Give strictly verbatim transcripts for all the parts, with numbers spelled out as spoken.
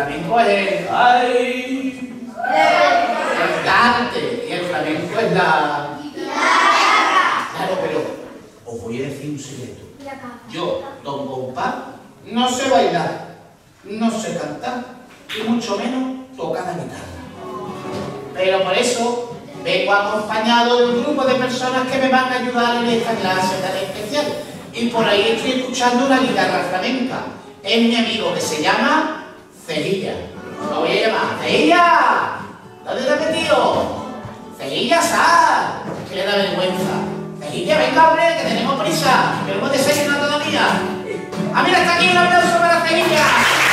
flamenco es el... ¡Ay! El cante. Y el flamenco es la... Claro, pero os voy a decir un secreto. Yo, don Compás, no sé bailar, no sé cantar, y mucho menos tocar la guitarra. Pero por eso vengo acompañado de un grupo de personas que me van a ayudar en esta clase tan especial. Y por ahí estoy escuchando una guitarra flamenca. Es mi amigo que se llama Cejilla. Lo voy a llamar. ¡Cejilla! ¿Dónde te has metido? ¡Cejilla, sal! Es que le da vergüenza. ¡Cejilla, venga, hombre, que tenemos prisa! ¡Que no hemos desayunado todavía! ¡Ah, mira, está aquí! ¡Un aplauso para Cejilla!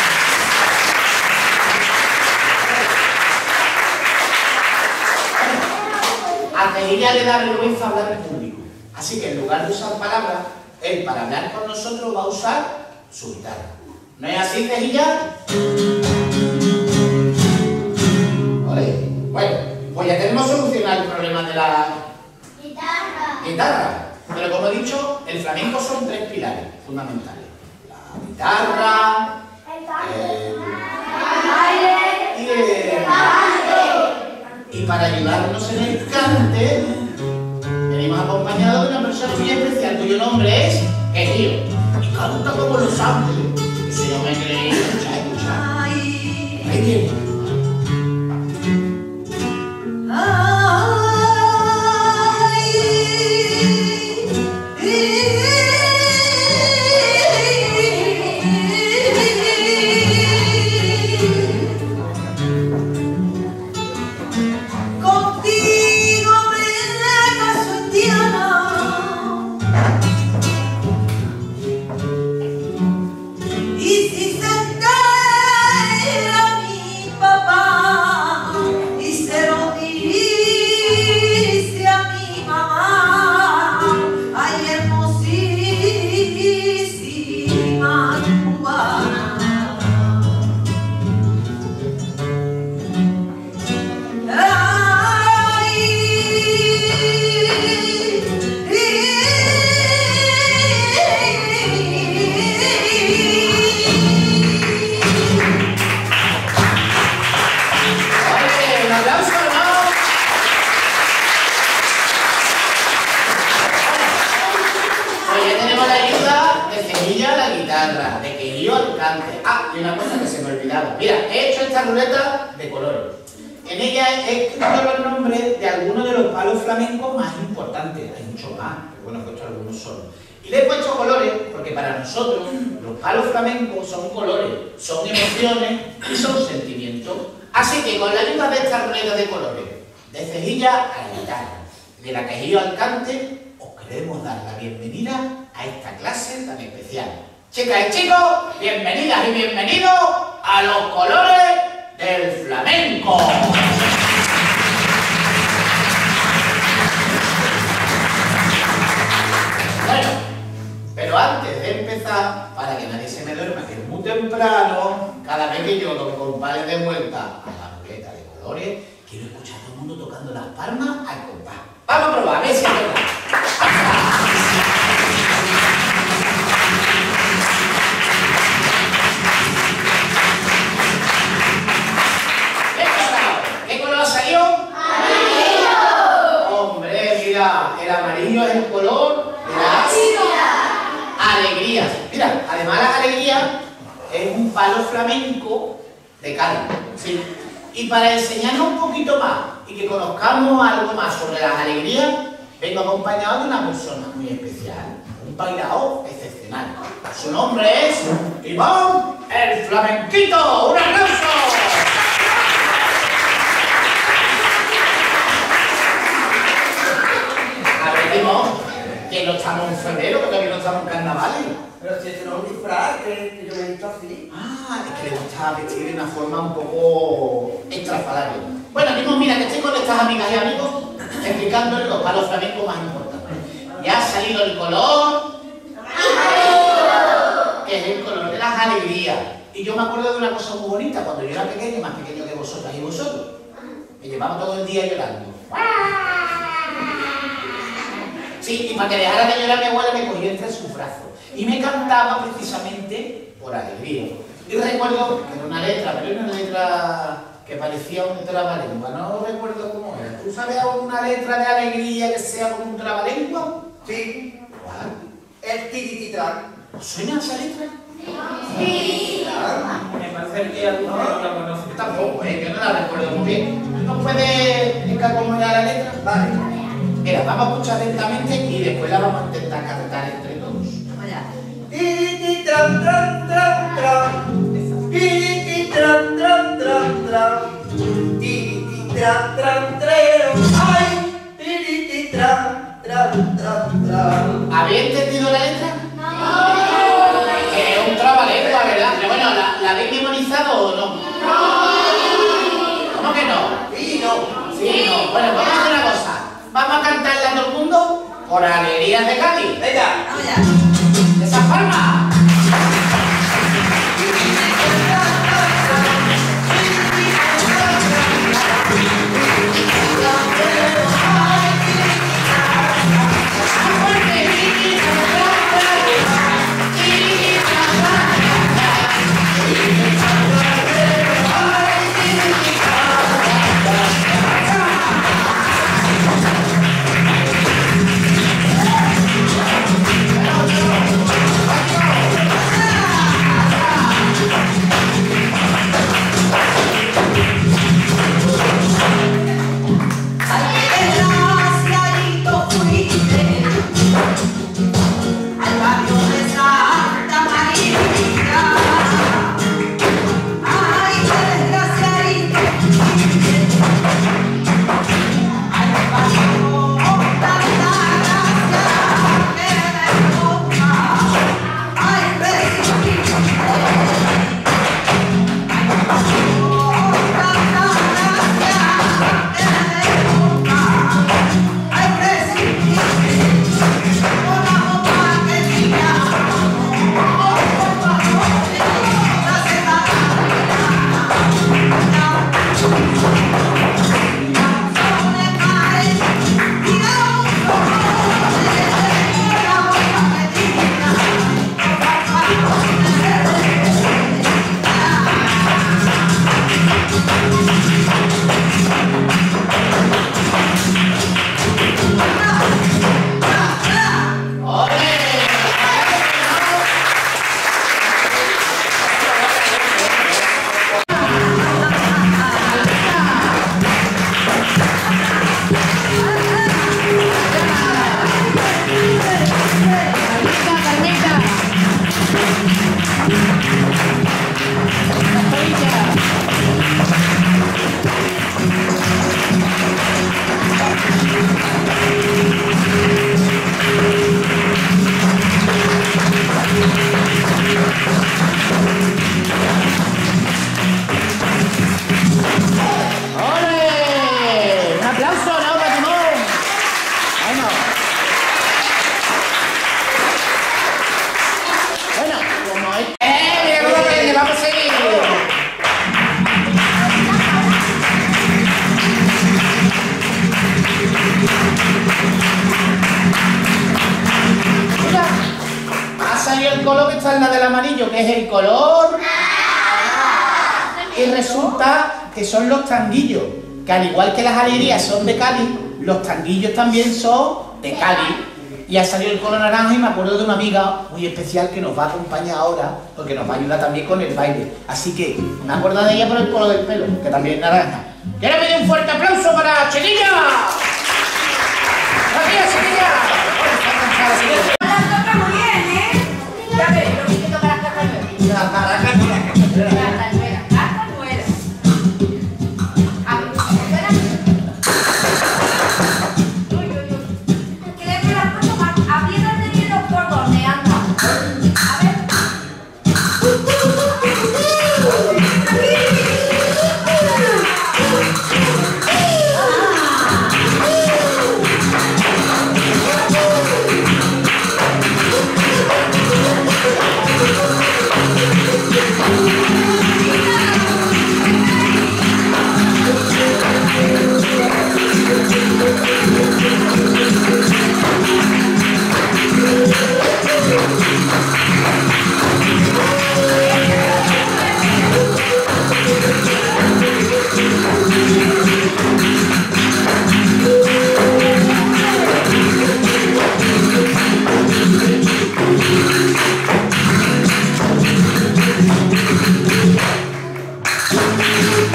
A Cejilla le da vergüenza hablar en público. Así que en lugar de usar palabras, él para hablar con nosotros va a usar su guitarra. ¿No es así, Cejilla? Ole. Bueno, pues ya tenemos solucionado el problema de la Guitarra. guitarra. Pero como he dicho, el flamenco son tres pilares fundamentales. La guitarra, el baile y el cante. Y para ayudarnos en el cante, venimos acompañados de una persona muy especial cuyo nombre es Quejío. Y canta como los ángeles. Si no me creéis, escucha, escucha. Ahí viene. De Quejío al cante. Ah, y una cosa que se me olvidaba. Mira, he hecho esta ruleta de colores. En ella he escrito los nombres de algunos de los palos flamencos más importantes. Hay muchos más, pero bueno, he puesto algunos solos. Y le he puesto colores porque para nosotros los palos flamencos son colores, son emociones y son sentimientos. Así que con la ayuda de esta ruleta de colores, de Cejilla a la guitarra, de la Quejío al cante, os queremos dar la bienvenida a esta clase tan especial. Chicas y chicos, bienvenidas y bienvenidos a los colores del flamenco. Bueno, pero antes de empezar, para que nadie se me duerma, que es muy temprano, cada vez que yo los compás de vuelta a la ruleta de colores, quiero escuchar a todo el mundo tocando las palmas al compás. Vamos a probar, a ver si es verdad. El amarillo es el color de las alegrías. Mira, además las alegrías es un palo flamenco de Cádiz, ¿sí? Y para enseñarnos un poquito más y que conozcamos algo más sobre las alegrías, vengo acompañado de una persona muy especial, un bailaor excepcional. Su nombre es Iván el Flamenquito. ¡Un aplauso! Que no estamos en febrero, que todavía no estamos en carnavales. Pero si este no es un disfraz, que yo me he visto así. Ah, es que le gusta vestir de una forma un poco estrafalaria. Bueno, mismo, mira, que estoy con estas amigas y amigos explicándoles los palos flamencos más importantes. Ya ha salido el color, que es el color de las alegrías. Y yo me acuerdo de una cosa muy bonita, cuando yo era pequeño, más pequeño que vosotras y vosotros. Me llevaba todo el día llorando. Sí, y para que dejara de llorar mi abuela me cogía entre sus brazos y me cantaba precisamente por alegría. Y recuerdo que era una letra, pero era una letra que parecía un trabalengua. No recuerdo cómo era. ¿Tú sabes alguna letra de alegría que sea como un trabalengua? Sí. ¿Cuál? El tirititran. ¿Suena esa letra? Sí. Me parece que alguno no la conoce. Yo tampoco, ¿eh? Yo no la recuerdo muy bien. ¿Nos puede explicar cómo era la letra? Vale. Mira, vamos a escuchar lentamente y después la vamos a intentar cantar entre todos. Tirititran, tran, tran, tran. Tirititran, tran, tran, tran. Tirititran, tran, trero. Ay, tirititran, tran, tran, tran. ¿Habéis entendido la letra? No. Que es un trabalengua, ¿verdad? Pero bueno, ¿la, ¿la habéis memorizado o no? ¿Cómo que no? Sí, no. Sí, no. Bueno, vamos a hacer una cosa. Vamos a cantarla a todo el mundo por alegrías de Cádiz. Venga. ¡De esa forma! color que está en la del amarillo, que es el color. Y resulta que son los tanguillos, que al igual que las alegrías son de Cádiz, los tanguillos también son de Cádiz. Y ha salido el color naranja y me acuerdo de una amiga muy especial que nos va a acompañar ahora, porque nos va a ayudar también con el baile. Así que me acuerdo de ella por el color del pelo, que también es naranja. Quiero pedir un fuerte aplauso para Chiquilla. Gracias, Chiquilla. Las toca muy bien, ¿eh? Ya ves, lo que toca las castañuelas. La caraca con la castañuela. Castañuelas, castañuelas. Uy, uy, uy. Creo que las puesto más. Apriétate bien los cordones, anda. A ver.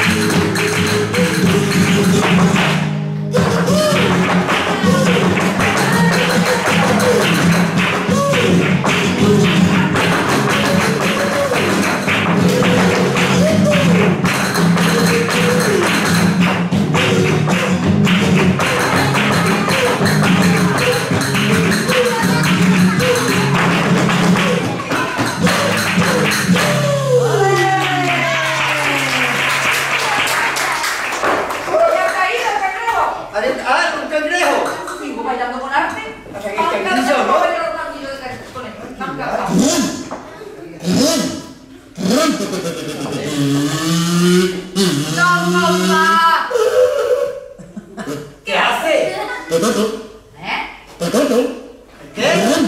¿Qué hace? ¿Eh? ¿Qué?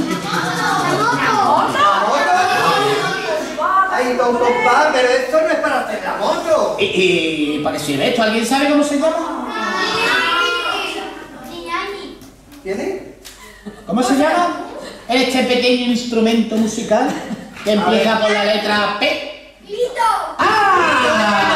Ay, don papá, pero esto no es para hacer la moto. ¿Y, y para qué sirve esto? ¿Alguien sabe cómo se llama? ¿Tiene? ¿Cómo se llama? Este pequeño instrumento musical que empieza por la letra P. ¡Ah!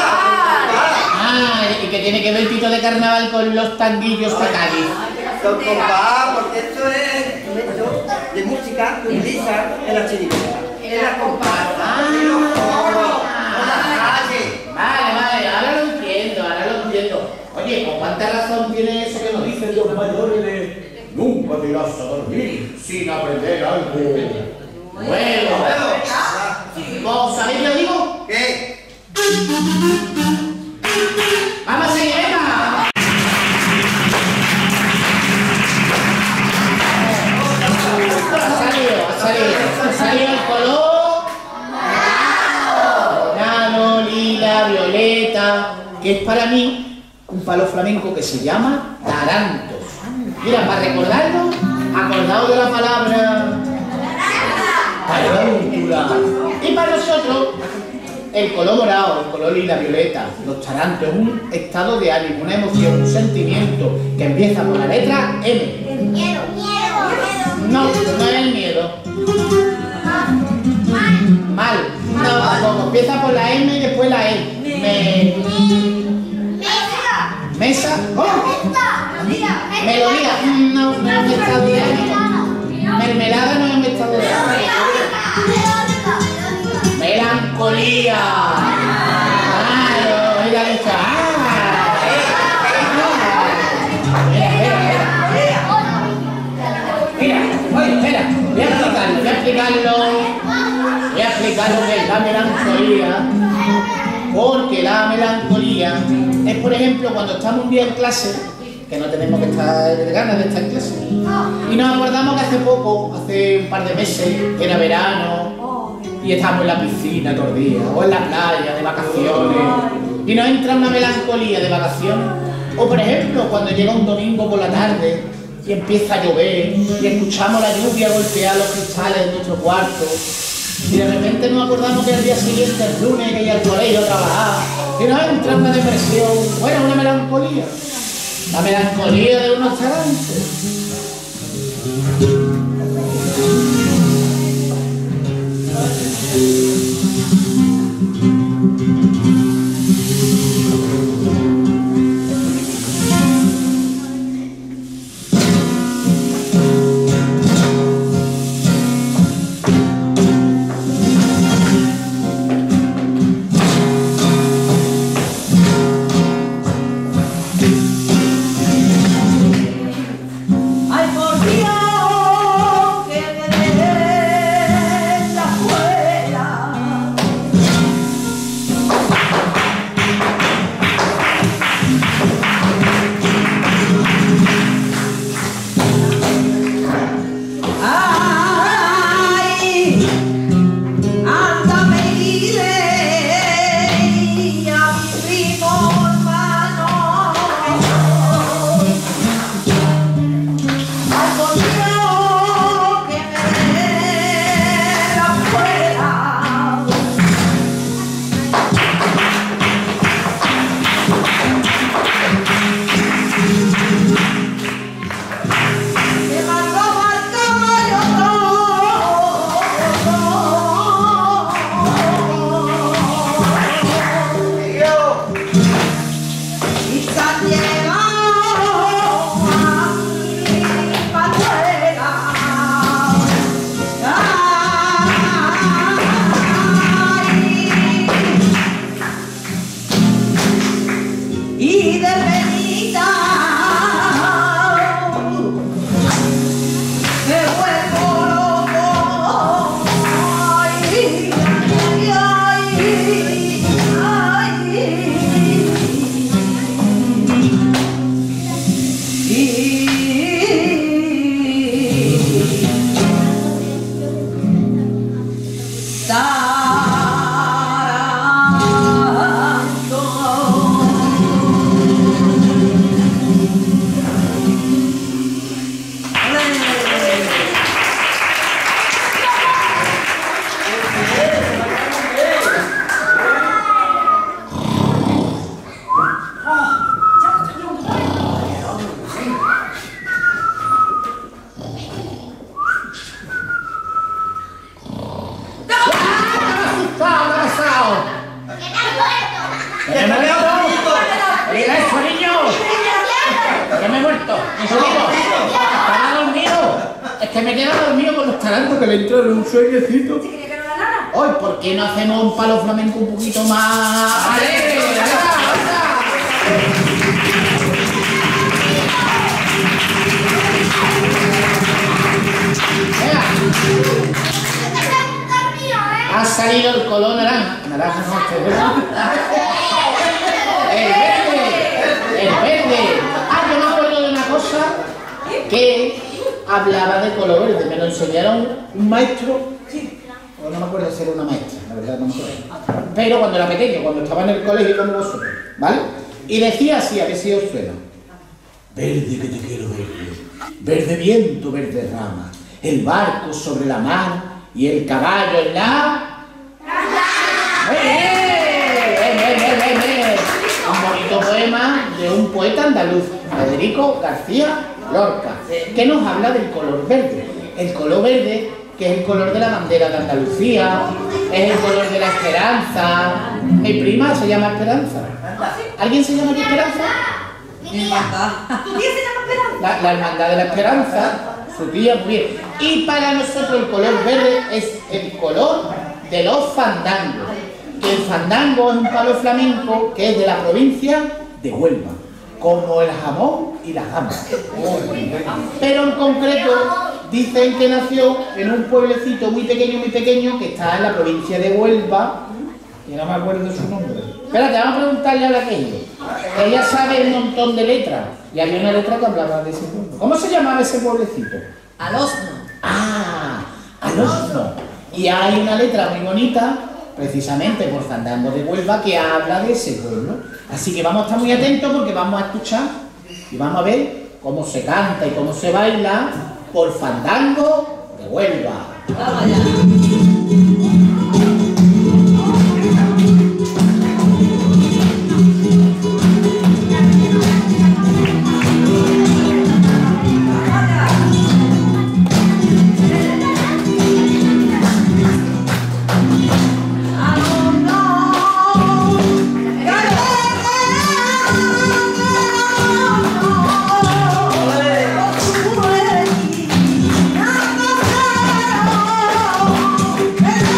¡Ah! Y que tiene que ver Pito de Carnaval con los tanguillos de Cádiz. Don papá, porque esto es instrumento de música que utilizan en la chirigota, en la comparsa, en los coros, en la calle. Vale, vale, ahora lo entiendo, ahora lo entiendo. Oye, ¿con cuánta razón tiene eso que nos dicen los mayores de nunca te irás a dormir sin aprender algo? Bueno, ¿vos sabéis qué os digo? ¿Qué? ¡Vamos a seguir, venga! Ha salido, ha salido, ha salido el color morado, lila, violeta, que es para mí un palo flamenco que se llama tarantos. Mira, para recordarlo, acordaos de la palabra tarántula. Y para nosotros, el color morado, el color lila, violeta, los tarantos, es un estado de ánimo, una emoción, un sentimiento que empieza por la letra M. Miedo. No, no es el miedo. Mal. No, tampoco. Empieza por la M y después la E. Me... Mesa. ¿Cómo? Melodía. No, no es un estado de ánimo. Mermelada no es un estado de ánimo. Melancolía. Claro, ella le está. Mira, oye, espera, voy a explicarlo, voy a explicarlo, voy a explicarlo que es la melancolía, porque la melancolía es, por ejemplo, cuando estamos un día en clase, que no tenemos que estar de ganas de estar en clase, y nos acordamos que hace poco, hace un par de meses, que era verano, y estábamos en la piscina todos los días, o en la playa, de vacaciones, y nos entra una melancolía de vacaciones, o por ejemplo, cuando llega un domingo por la tarde, y empieza a llover, y escuchamos la lluvia golpear los cristales de nuestro cuarto, y de repente nos acordamos que el día siguiente, el lunes, que hay al colegio a trabajar, y nos entra una depresión, bueno, una melancolía, la melancolía de unos tarantos. y de penita me vuelvo loco. Ay, ay, ay, ay. Y ¡Que me veo bonito! ¡Mira eso, niño! ¡Que me he muerto! ¡Estaba dormido! Es que me he quedado dormido con los tarantos que le entraron un sueñecito. ¿Se cree que no la nana? Hoy, ¿por qué no hacemos un palo flamenco un poquito más alegre? ¡Anda, anda! Venga. Ha salido el color naranja. Naranja no, este es verde. El verde. El verde. Ah, yo me acuerdo de una cosa que hablaba de color verde. Me lo enseñaron un maestro. O no me acuerdo si era una maestra, la verdad no me acuerdo. Pero cuando era pequeño, cuando estaba en el colegio con vosotros, ¿vale? Y decía así, a ver si os suena. Verde que te quiero verde. Verde viento, verde rama. El barco sobre la mar y el caballo en la... ¡Eh! ¡Eh, eh, eh, eh! Un bonito poema de un poeta andaluz, Federico García Lorca, que nos habla del color verde. El color verde, que es el color de la bandera de Andalucía, es el color de la esperanza. Mi prima se llama Esperanza. ¿Alguien se llama Esperanza? Mi hermandad. ¿Tu tía se llama Esperanza? La, la hermandad de la esperanza, su tía, muy bien. Y para nosotros el color verde es el color de los fandangos. Que el fandango es un palo flamenco que es de la provincia de Huelva, como el jamón y la gamba. Pero en concreto dicen que nació en un pueblecito muy pequeño, muy pequeño, que está en la provincia de Huelva, y no me acuerdo su nombre. Espérate, vamos a preguntarle a la que ella. Ella sabe un montón de letras, y había una letra que hablaba de ese pueblo. ¿Cómo se llamaba ese pueblecito? Alosno. Ah, Alosno. Y hay una letra muy bonita, precisamente por Fandango de Huelva, que habla de ese pueblo. Así que vamos a estar muy atentos porque vamos a escuchar y vamos a ver cómo se canta y cómo se baila por Fandango de Huelva. Vamos allá. ¡Hey!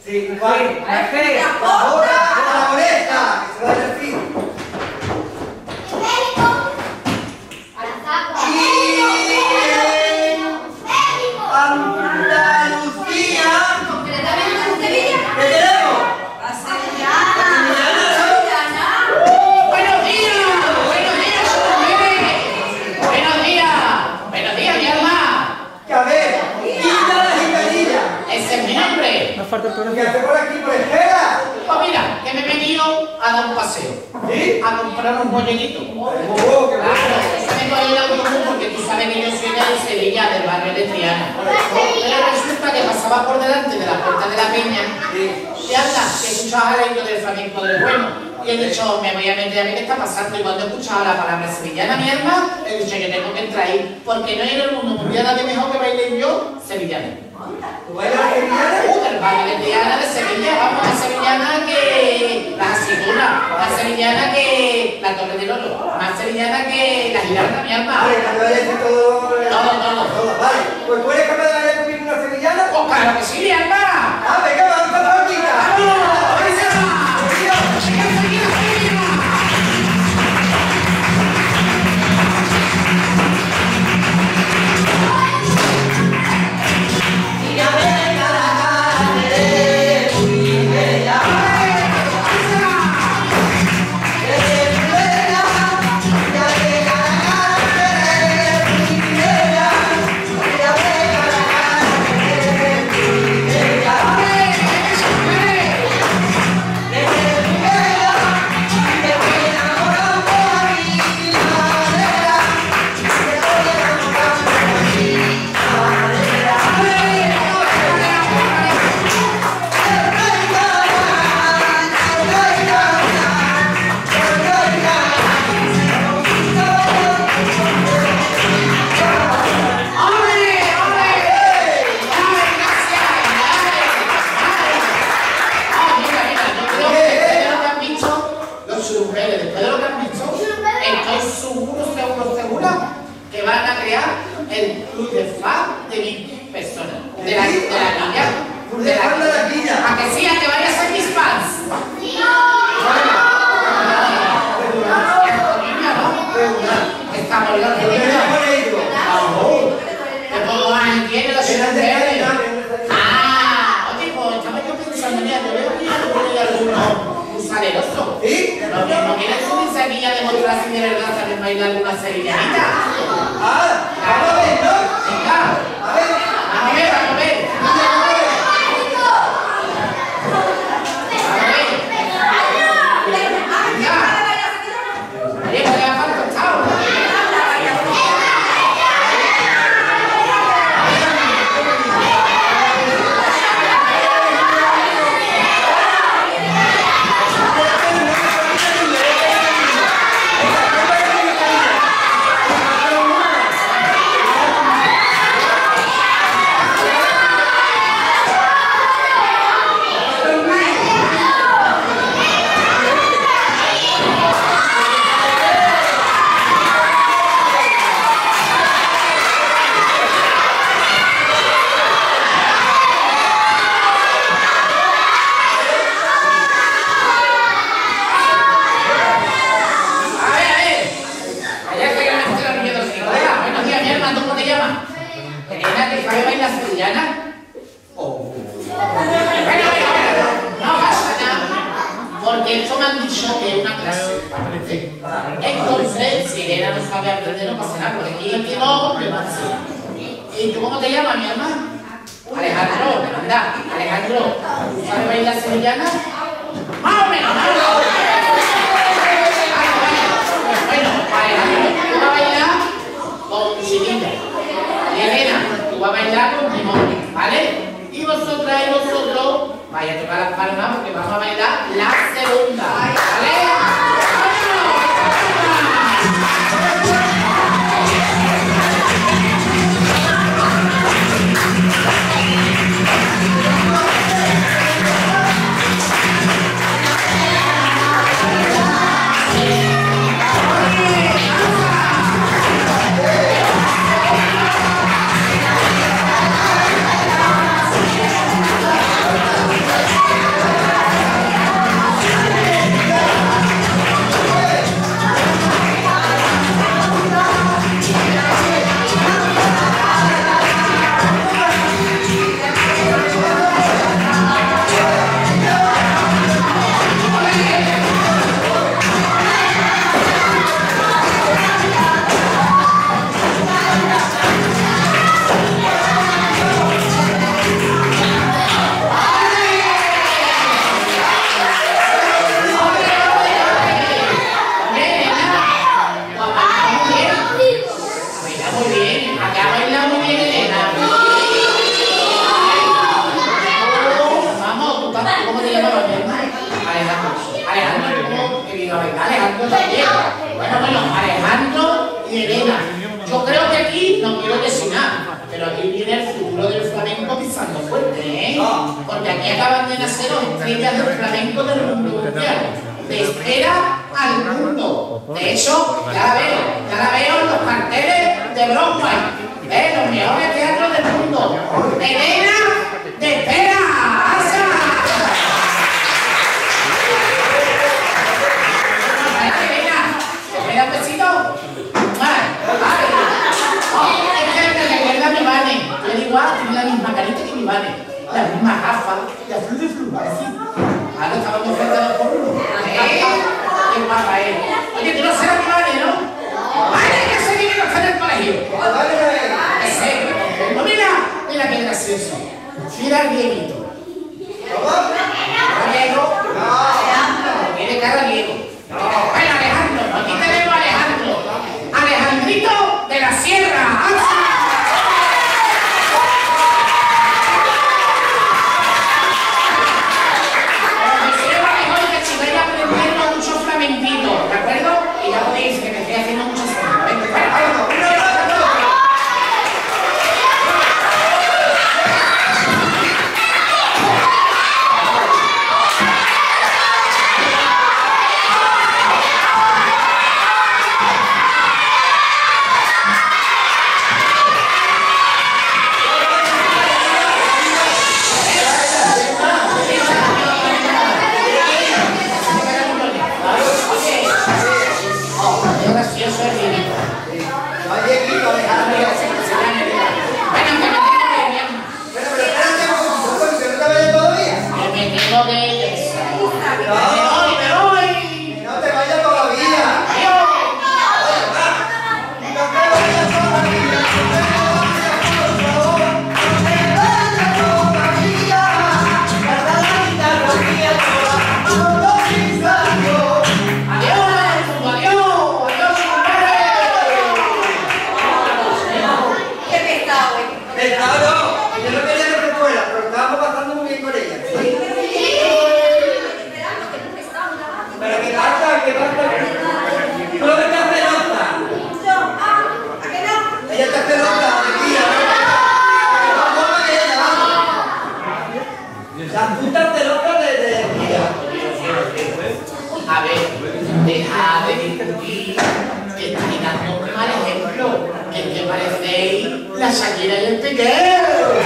Sí, vale. La fe. Ahora, la oreja, que se va a decir. Andalucía. ¿Qué tenemos? La sevillana. ¡Buenos días! ¡Buenos días, mujeres! ¡Buenos días! ¡Buenos días, mi alma! Que a ver, quita la gitanilla. Ese es mi nombre. ¿Qué hace por aquí por Estela? Pues mira, que me he venido a dar un paseo. ¿Sí? A comprar un bollito. Oh, qué Claro, bueno. eso me cogió el autobús porque tú sabes que yo soy de Sevilla, del barrio de Triana. Pero resulta que pasaba por delante de la puerta de la peña y anda, que escuchaba el himno del flamenco del bueno. Y he dicho, me voy a meter a ver qué está pasando. Y cuando he escuchado la palabra sevillana, mi hermana, he dicho que tengo que entrar ahí. Porque no hay en el mundo mundial nadie mejor que baile yo sevillana. ¿Tú bailas la sevillana? Uh, del barrio de Triana, de Sevilla, vamos, la sevillana que la aceituna, la sevillana que la Torre del Oro, más sevillana que la Giralda, mi alma. Vale, cuando vayas a todo... Todo, todo. Todo, vale. Pues tú eres capaz de bailar conmigo una sevillana. Pues claro que sí, mi alma. Ah, venga, vamos a la boquita. ¡Vamos! ¡Venga! El club de fan de mi persona, de la, de la niña, de la, fan de la niña. ¿A que sí? ¿A que vayas a ser mis fans? Estamos los de niña. ¿Qué poco más tiene los mujeres? Ah, oye, pues estaba yo pensando, mira, yo veo que hay algunos salerosos. ¿Sí? ¿No quieren subirse aquí a demostrar si de verdad saben bailar alguna sevillanita? Ah, vamos a ver, ¿no? Venga, A ver. vamos a ver, vamos a ver. Oye, ¿qué le ha faltado, chao? Entonces, si Elena no sabe aprender, no pasa nada, porque aquí el que no, le va a enseñar. ¿Y tú cómo te llamas, mi hermano? Alejandro, anda, Alejandro, ¿sabes bailar sevillana? Más o menos, más o menos. Bueno, Alejandro, tú vas a bailar con Chiquilla. Y Elena, tú vas a bailar con Timón, ¿vale? Y vosotras y vosotros vais a tocar las palmas porque vamos a bailar la segunda, ¿vale? Thank you. Alejandro también. Bueno, bueno, Alejandro y Elena. Yo creo que aquí, no quiero decir nada, pero aquí viene el futuro del flamenco pisando fuerte, ¿eh? Porque aquí acaban de nacer los estrellas del flamenco del mundo mundial. De espera al mundo. De hecho, ya la veo, ya la veo en los carteles de Broadway. ¿Eh? Los mejores teatros del mundo. Elena, de espera, ¡asa! Elena, ¿espera un besito? Vale, vale. Oh, es que me recuerda a mi Vane. Yo igual, tiene la misma carita que mi Vane. Las mismas gafas, la flor de flor, así. Ahora estábamos enfrentados por uno. ¿Eh? ¡Qué guapa es! Oye, tú no serás mi Vane, ¿no? ¡Vale, que ese niño no está en el colegio! ¡Es serio! ¡No, mira! Mira qué gracioso. Mira el Dieguito. ¿Cómo? ¿Diego? No. Tiene cara Diego. Bueno, Alejandro, aquí tenemos a Alejandro. Alejandrito de la Sierra. ¿De acuerdo? Y ya podéis que me estoy haciendo muchas cosas. Venga, para, vámonos. A ver, deja de discutir, que estáis dando un mal ejemplo. Es que parecéis la Shakira y el Piqué.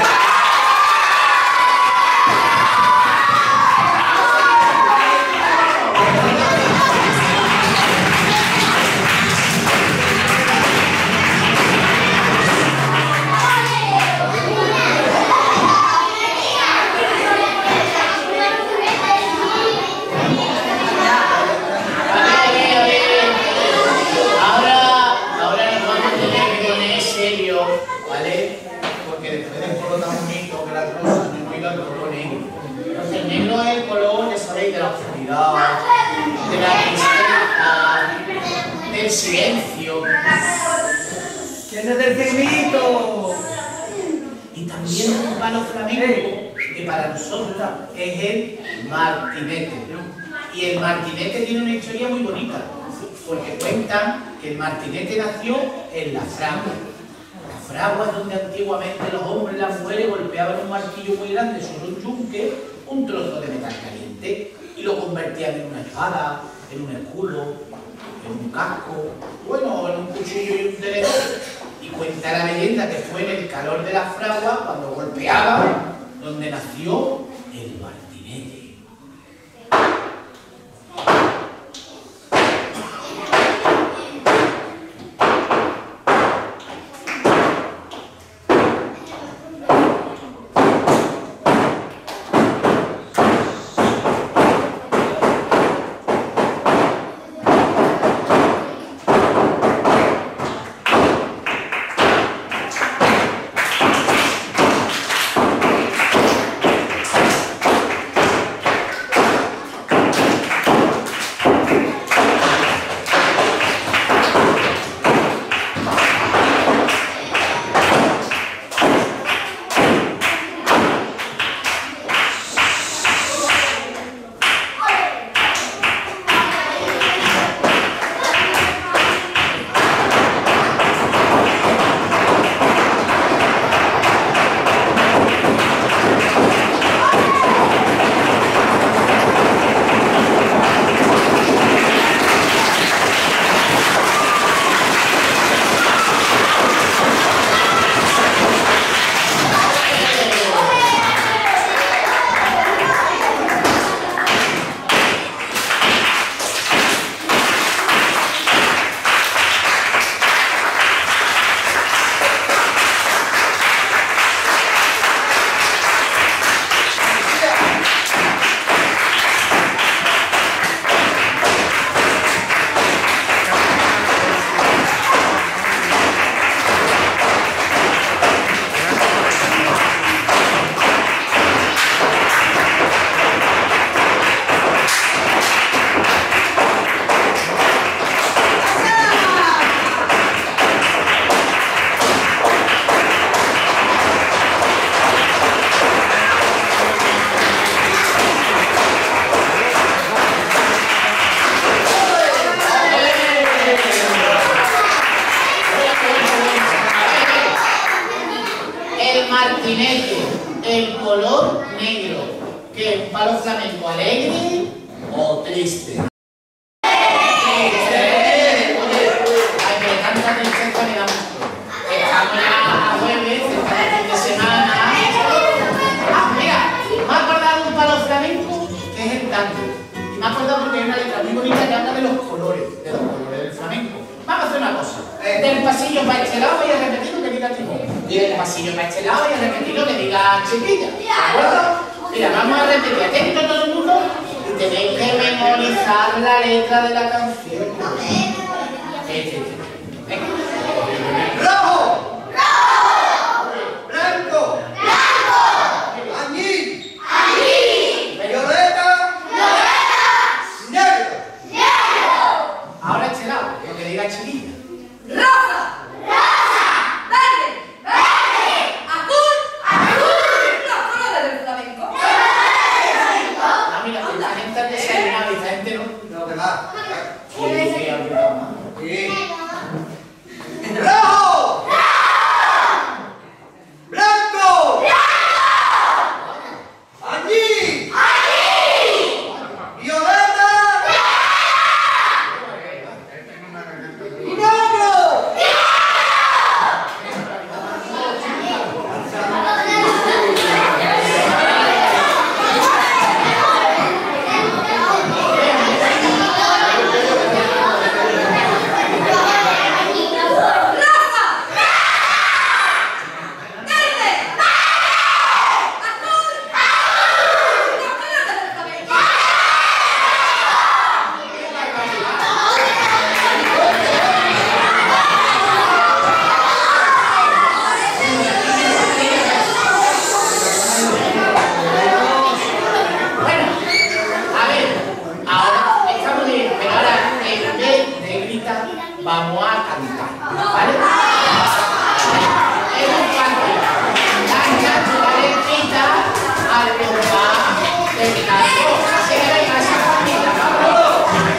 De la tristeza, del silencio. ¿Quién es del tecnito? Y también un palo flamenco que para nosotros es el martinete. Y el martinete tiene una historia muy bonita, porque cuentan que el martinete nació en la fragua. La fragua es donde antiguamente los hombres y las mujeres golpeaban un martillo muy grande sobre un yunque, un trozo de metal caliente, y lo convertían en una espada, en un escudo, en un casco, bueno, en un cuchillo y un tenedor. Y cuenta la leyenda que fue en el calor de la fragua, cuando golpeaba, donde nació el martinete. jinete, el color negro, que es un palo flamenco alegre o triste. Y me ha acordado porque hay una letra muy bonita que habla de los colores, de los colores del flamenco. Vamos a hacer una cosa. Del pasillo para este lado voy a repetir lo que diga Timón. Y del pasillo para este lado voy a repetir lo que diga Chiquilla. ¿De acuerdo? Mira, vamos a repetir. Atento todo el mundo y tenéis que memorizar la letra de la canción. Este, este. Venga. ¡Rojo! ¡Rojo! ¡Blanco! ¡Blanco! ¡Añil! ¡Añil! ¡Violeta! Ahora este lado, lo que diga Chiquilla. Rosa, rosa, verde, verde, azul, azul. Los colores del flamenco. Ah, mira, esta gente ha desayunado y esta gente no. No, que va. Sí, sí, ha gritado más. Sí. ¡Rojo! ¡Blanco! ¡Blanco! ¡Añil! ¡Añil! ¡Violeta! Vamos a cantar, ¿vale? Es un canto. Canta la letrita al compás del canto. Así que venga esa familia, vamos.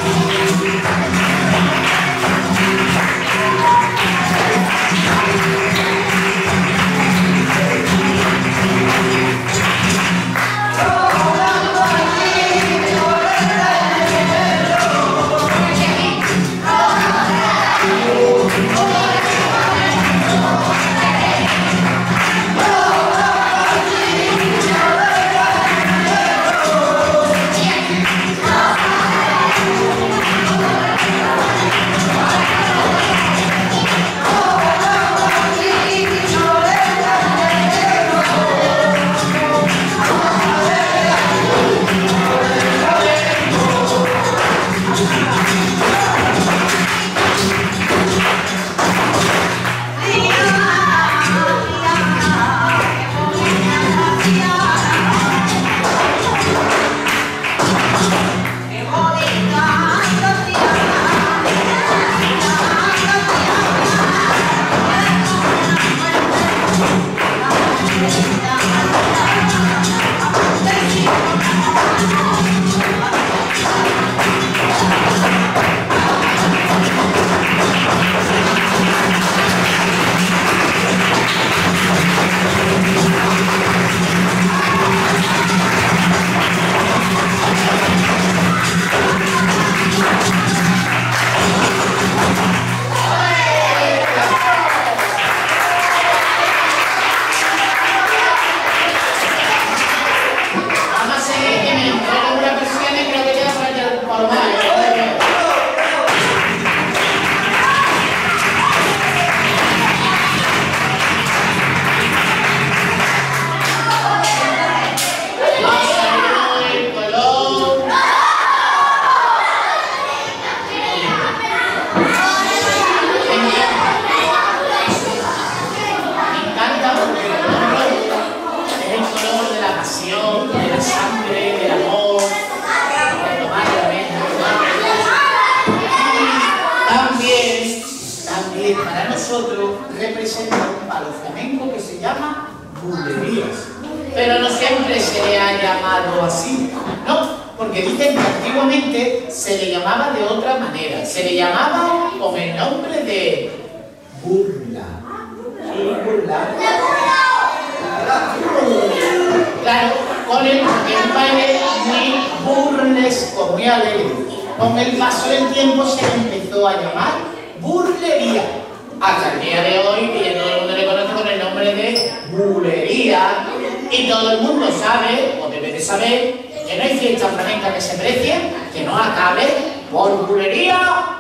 nosotros representa un palo flamenco que se llama bulerías. Pero no siempre se le ha llamado así, ¿no? Porque dicen que antiguamente se le llamaba de otra manera. Se le llamaba con el nombre de burla. ¿Sí, burla? Claro, con el, el baile muy burlesco, muy alegre. Con el paso del tiempo se empezó a llamar burlería. Hasta el día de hoy, que todo el mundo le conoce con el nombre de bulería. Y todo el mundo sabe, o debe de saber, que no hay fiesta flamenca que se precie, que no acabe por bulería.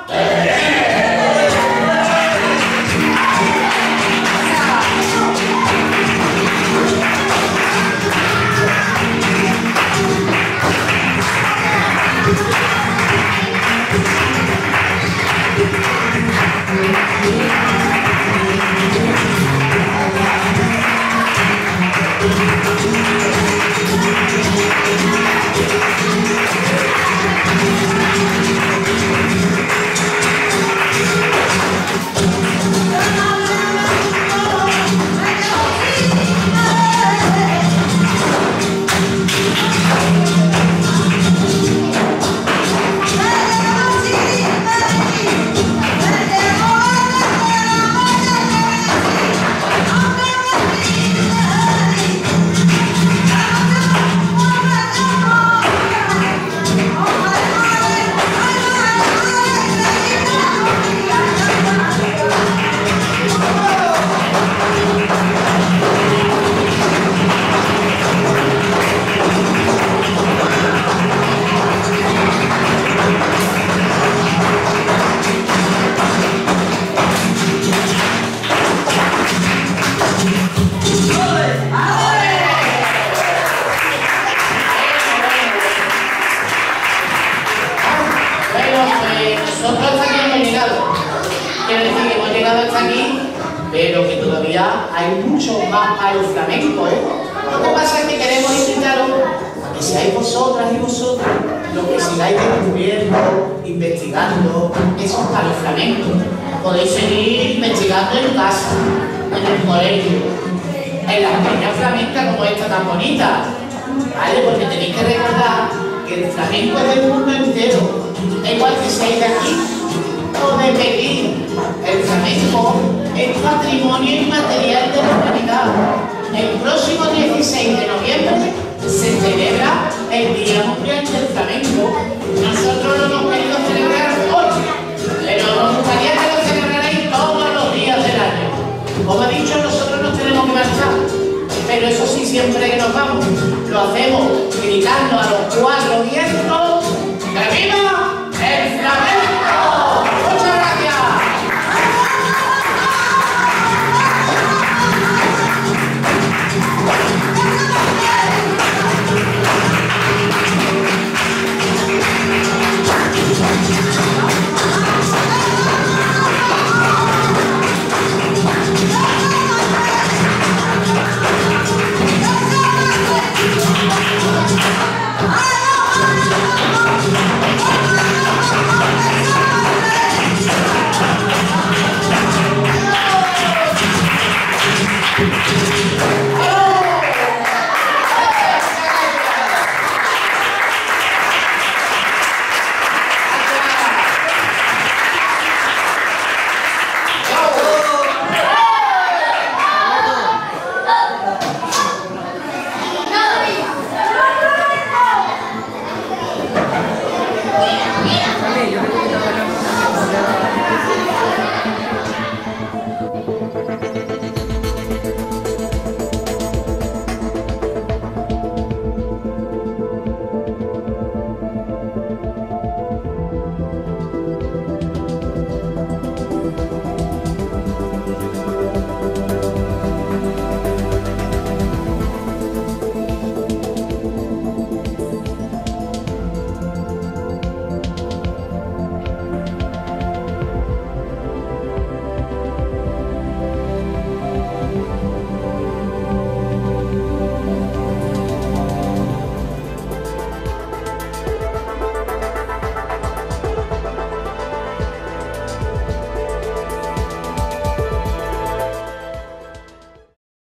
Pero que todavía hay mucho más a los flamencos, ¿eh? Lo que pasa es que queremos invitaros a que seáis vosotras y vosotros los que sigáis descubriendo, investigando esos palos flamencos. Podéis seguir investigando en casa, en el colegio, en las peñas flamencas como esta tan bonita, ¿vale? Porque tenéis que recordar que el flamenco es del mundo entero, da igual que seáis de aquí o de Pekín. El flamenco es patrimonio inmaterial de la humanidad. El próximo dieciséis de noviembre se celebra el Día Mundial del Flamenco. Nosotros lo hemos querido celebrar hoy, pero nos gustaría que lo celebrarais todos los días del año. Como he dicho, nosotros nos tenemos que marchar, pero eso sí, siempre que nos vamos, lo hacemos gritando a los cuatro